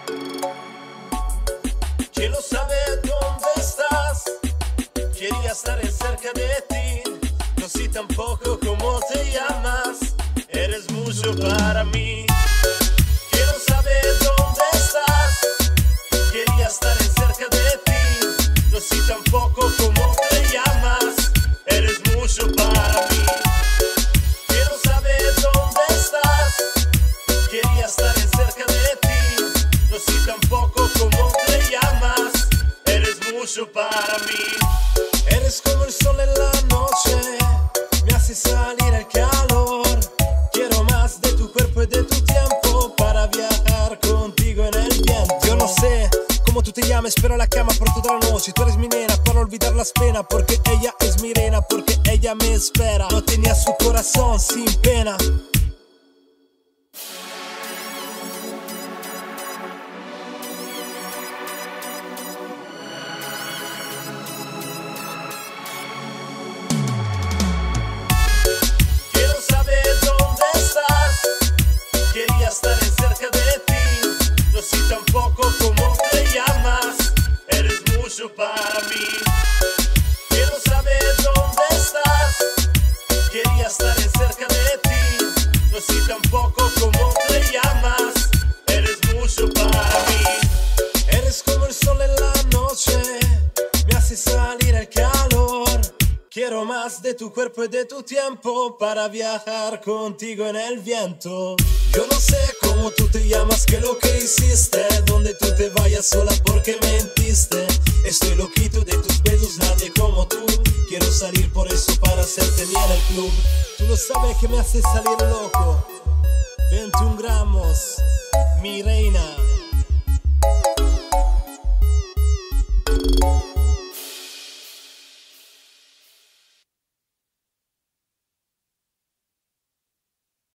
Quiero saber dónde estás. Quería estar cerca de ti. No sé tampoco cómo te llamas. Eres mucho para mí. Quiero saber dónde estás. Quería estar cerca de ti. No sé tampoco cómo te llamas. Eres mucho para mí. Quiero saber dónde estás. Quería estar cerca de ti. No sé tampoco cómo te llamas. Eres mucho para mí. Eres como el sol en la noche. Me hace salir el calor. Quiero más de tu cuerpo y de tu tiempo para viajar contigo en el viento. Yo no sé cómo tú te llames, pero a la cama por toda la noche. Tú eres mi nena para olvidar las penas, porque ella es mi reina, porque ella me espera. No tenía su corazón sin pena. Quiero saber dónde estás. Quería estar cerca de ti. No sé tampoco cómo te llamas. Eres mucho para mí. Quiero saber dónde estás. Quería estar cerca de ti. No sé tampoco cómo te llamas. Eres mucho para mí. Eres como el sol en la noche. Me hace salir el calor. Quiero más de tu cuerpo y de tu tiempo para viajar contigo en el viento. Yo no sé cómo tú te llamas, qué lo que hiciste, donde tú te vayas sola porque mentiste. Estoy loquito de tus besos, nadie como tú. Quiero salir por eso para hacerte bien el club. Tú no sabes que me hace salir loco. 21 gramos, mi reina.